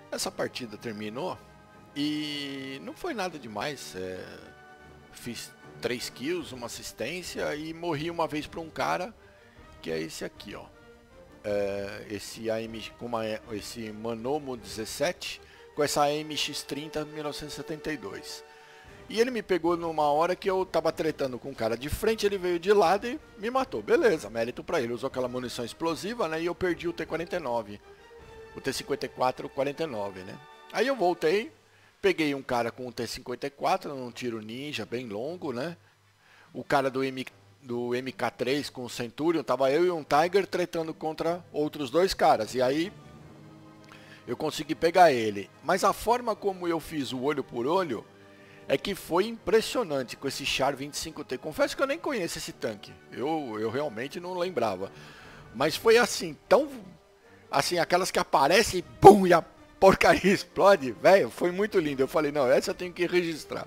Essa partida terminou e não foi nada demais. Fiz 3 kills, uma assistência e morri uma vez para um cara que é esse aqui, ó. Esse AMX com esse Manomo 17 com essa AMX30 1972. E ele me pegou numa hora que eu tava tretando com um cara de frente, ele veio de lado e me matou. Beleza, mérito pra ele. Usou aquela munição explosiva, né? E eu perdi o T-49. O T-54 49, né? Aí eu voltei, peguei um cara com o T-54, num tiro ninja bem longo, né? O cara do MK3 com o Centurion, tava eu e um Tiger tretando contra outros 2 caras. E aí eu consegui pegar ele. Mas a forma como eu fiz o olho por olho é que foi impressionante com esse Char 25T. Confesso que eu nem conheço esse tanque. Eu realmente não lembrava. Mas foi assim, tão... assim, aquelas que aparecem e pum, e a porcaria explode. Velho, foi muito lindo. Eu falei, não, essa eu tenho que registrar.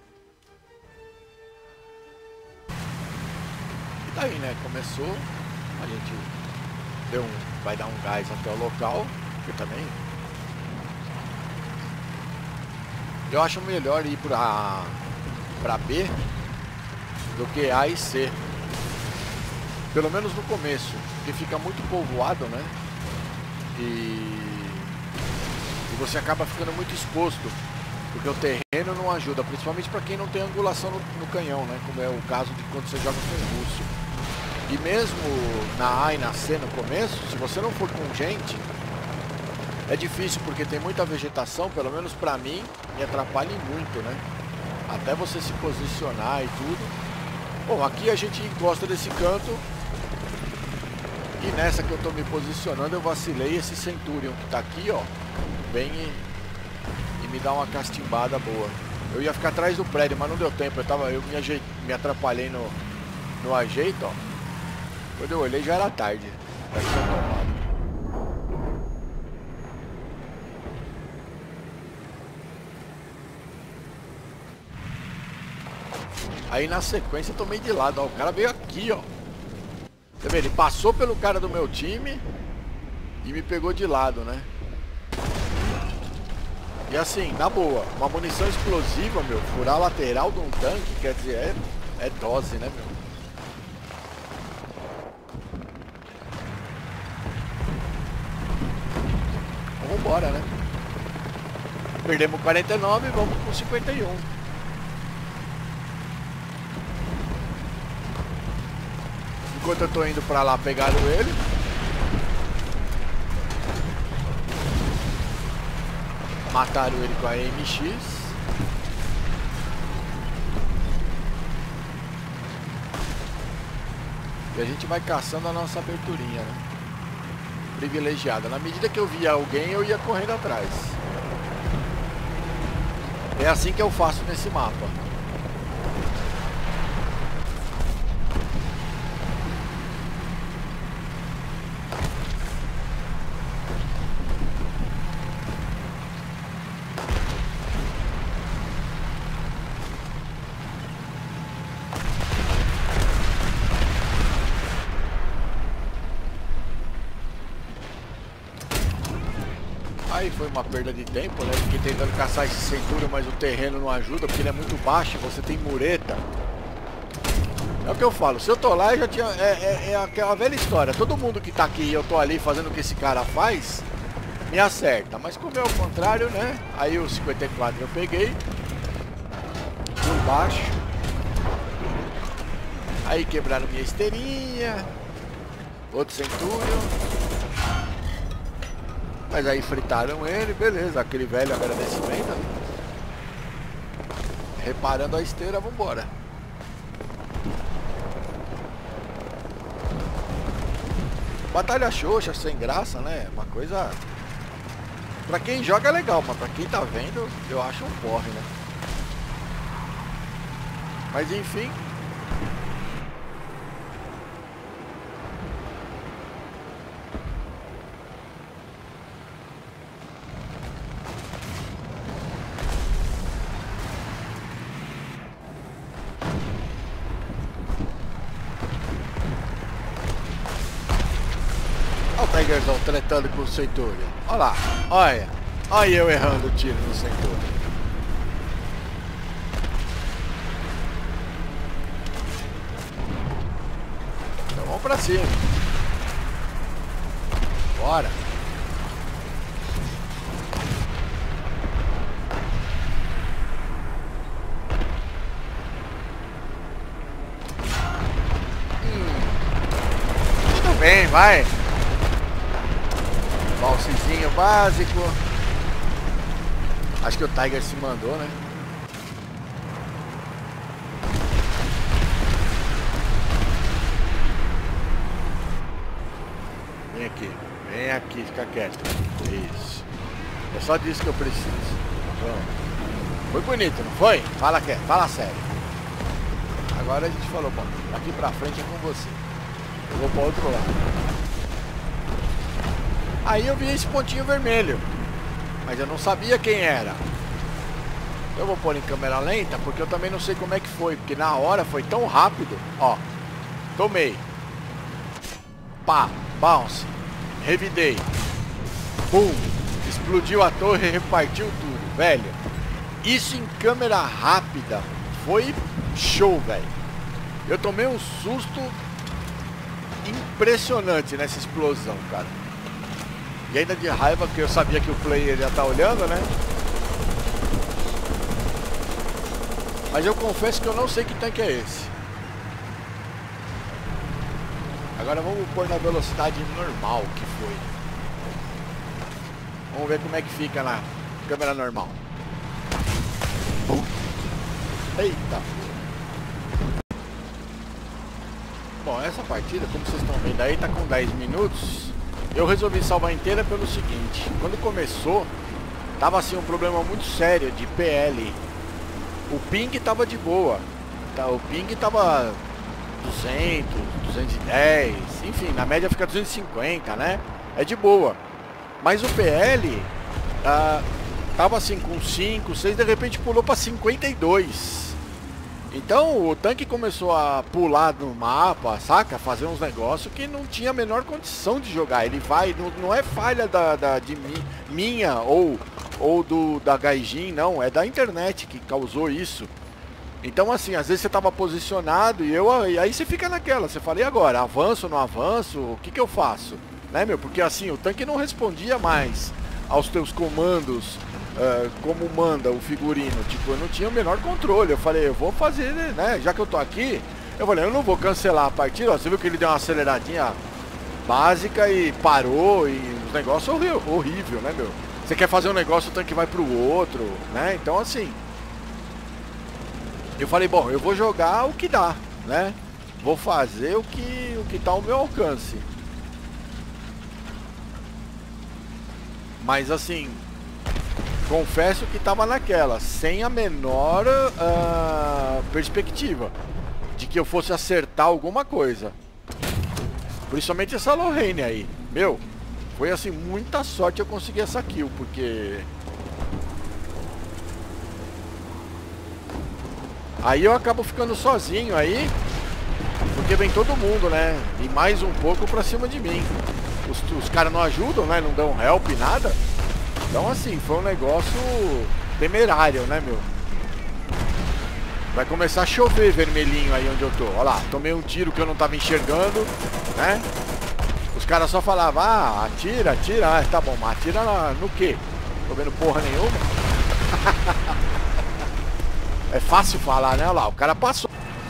E daí, né, começou. A gente vai dar um gás até o local. Eu também... eu acho melhor ir pra B do que A e C. Pelo menos no começo, porque fica muito povoado, né? E você acaba ficando muito exposto, porque o terreno não ajuda, principalmente para quem não tem angulação no canhão, né? Como é o caso de quando você joga com Rússia. E mesmo na A e na C no começo, se você não for com gente, é difícil porque tem muita vegetação, pelo menos pra mim, me atrapalha muito, né? Até você se posicionar e tudo. Bom, aqui a gente gosta desse canto. E nessa que eu tô me posicionando, eu vacilei. Esse Centurion que tá aqui, ó, vem e me dá uma castimbada boa. Eu ia ficar atrás do prédio, mas não deu tempo. Eu me atrapalhei no ajeito, ó. Quando eu olhei já era tarde. Já tinha tomado. Aí na sequência eu tomei de lado, ó, o cara veio aqui, ó. Você vê, ele passou pelo cara do meu time e me pegou de lado, né? E assim, na boa, uma munição explosiva, meu, furar a lateral de um tanque, quer dizer, é dose, né, meu? Vamos embora, né? Perdemos 49 e vamos com 51. Enquanto eu tô indo pra lá, pegaram ele. Mataram ele com a AMX. E a gente vai caçando a nossa aberturinha, né? Privilegiada. Na medida que eu via alguém, eu ia correndo atrás. É assim que eu faço nesse mapa. Aí foi uma perda de tempo, né? Fiquei tentando caçar esse Centurion, mas o terreno não ajuda, porque ele é muito baixo, você tem mureta. É o que eu falo, se eu tô lá, eu já tinha... É aquela velha história, todo mundo que tá aqui e eu tô ali fazendo o que esse cara faz, me acerta. Mas como é o contrário, né? Aí o 54 eu peguei, por baixo. Aí quebraram minha esteirinha, outro Centurion. Mas aí fritaram ele, beleza, aquele velho agradecimento. Reparando a esteira, vambora. Batalha xoxa, sem graça, né? Uma coisa... pra quem joga é legal, mas pra quem tá vendo, eu acho um porre, né? Mas enfim... Olha o Tigerzão tretando com o Centurion. Olha lá, olha. Olha eu errando o tiro no setor. Então vamos pra cima. Bora. Tudo bem, vai. Valsezinho básico. Acho que o Tiger se mandou, né? Vem aqui, fica quieto. Isso. É só disso que eu preciso. Pronto. Foi bonito, não foi? Fala sério. Agora a gente falou, bom, daqui pra frente é com você. Eu vou pro outro lado. Aí eu vi esse pontinho vermelho, mas eu não sabia quem era. Eu vou pôr em câmera lenta, porque eu também não sei como é que foi, porque na hora foi tão rápido. Ó, tomei. Pá, bounce. Revidei. Pum. Explodiu a torre e repartiu tudo, velho. Isso em câmera rápida foi show, velho. Eu tomei um susto impressionante nessa explosão, cara. E ainda de raiva, porque eu sabia que o player ia estar olhando, né? Mas eu confesso que eu não sei que tanque é esse. Agora vamos pôr na velocidade normal que foi. Vamos ver como é que fica na câmera normal. Eita! Bom, essa partida, como vocês estão vendo aí, tá com 10 minutos. Eu resolvi salvar inteira pelo seguinte. Quando começou, tava assim um problema muito sério de PL. O ping tava de boa. O ping tava 200, 210, enfim, na média fica 250, né? É de boa. Mas o PL tava assim com 5, 6, de repente pulou para 52. Então o tanque começou a pular no mapa, saca? Fazer uns negócios que não tinha a menor condição de jogar. Ele vai, não é falha minha ou da Gaijin, não, é da internet que causou isso. Então assim, às vezes você tava posicionado e aí você fica naquela, você fala, e agora? Avanço, não avanço? O que que eu faço? Né, meu? Porque assim, o tanque não respondia mais aos teus comandos como manda o figurino. Tipo, eu não tinha o menor controle. Eu falei, eu vou fazer, né? Já que eu tô aqui, eu falei, eu não vou cancelar a partida. Ó, você viu que ele deu uma aceleradinha básica e parou e os negócios horrível, né, meu? Você quer fazer um negócio, o tanque vai pro outro, né? Então assim, eu falei, bom, eu vou jogar o que dá, né? Vou fazer o que tá ao meu alcance. Mas assim, confesso que tava naquela, sem a menor perspectiva de que eu fosse acertar alguma coisa. Principalmente essa Lorraine aí. Meu, foi assim, muita sorte eu conseguir essa kill, porque aí eu acabo ficando sozinho aí, porque vem todo mundo, né? E mais um pouco pra cima de mim. Os caras não ajudam, né? Não dão help, nada. Então assim, foi um negócio temerário, né, meu? Vai começar a chover vermelhinho aí onde eu tô. Olha lá, tomei um tiro que eu não tava enxergando, né? Os caras só falavam, atira, atira. Ah, tá bom, mas atira no quê? Tô vendo porra nenhuma. É fácil falar, né? Olha lá, o cara passou.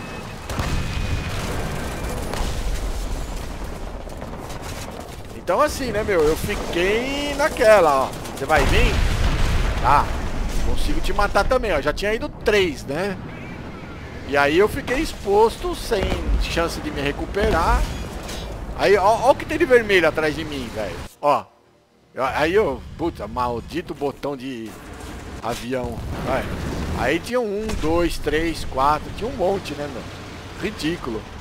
Então assim, né, meu? Eu fiquei naquela, ó. Você vai vir? Tá. Consigo te matar também, ó. Já tinha ido 3, né? E aí eu fiquei exposto, sem chance de me recuperar. Aí, ó o que tem de vermelho atrás de mim, velho. Ó. Aí eu... Puta, maldito botão de avião. Vai. Aí tinha 1, 2, 3, 4. Tinha um monte, né, meu? Ridículo.